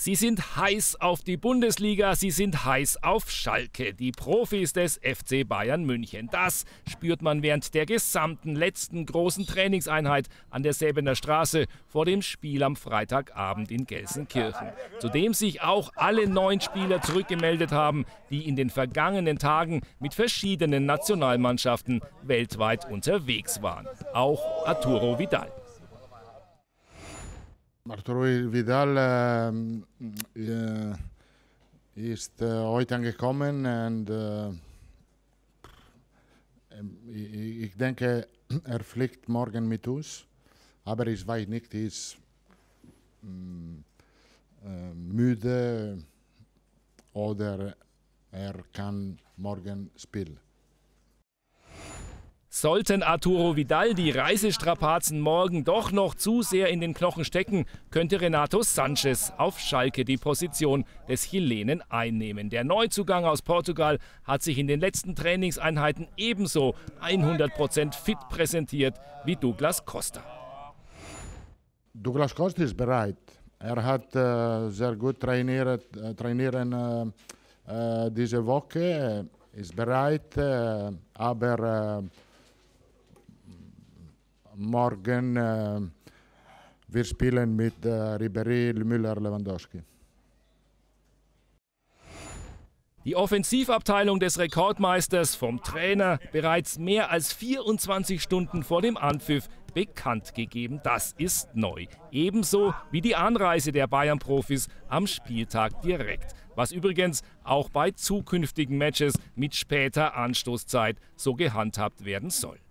Sie sind heiß auf die Bundesliga, sie sind heiß auf Schalke, die Profis des FC Bayern München. Das spürt man während der gesamten letzten großen Trainingseinheit an der Säbener Straße vor dem Spiel am Freitagabend in Gelsenkirchen. Zudem sich auch alle 9 Spieler zurückgemeldet haben, die in den vergangenen Tagen mit verschiedenen Nationalmannschaften weltweit unterwegs waren. Auch Arturo Vidal. Arturo Vidal ist heute angekommen und ich denke, fliegt morgen mit uns, aber ich weiß nicht, er ist müde oder er kann morgen spielen. Sollten Arturo Vidal die Reisestrapazen morgen doch noch zu sehr in den Knochen stecken, könnte Renato Sanches auf Schalke die Position des Chilenen einnehmen. Der Neuzugang aus Portugal hat sich in den letzten Trainingseinheiten ebenso 100% fit präsentiert wie Douglas Costa. Douglas Costa ist bereit. Er hat sehr gut trainieren diese Woche, ist bereit, aber morgen wir spielen mit Ribéry, Müller, Lewandowski. Die Offensivabteilung des Rekordmeisters vom Trainer bereits mehr als 24 Stunden vor dem Anpfiff bekannt gegeben. Das ist neu. Ebenso wie die Anreise der Bayern-Profis am Spieltag direkt. Was übrigens auch bei zukünftigen Matches mit später Anstoßzeit so gehandhabt werden soll.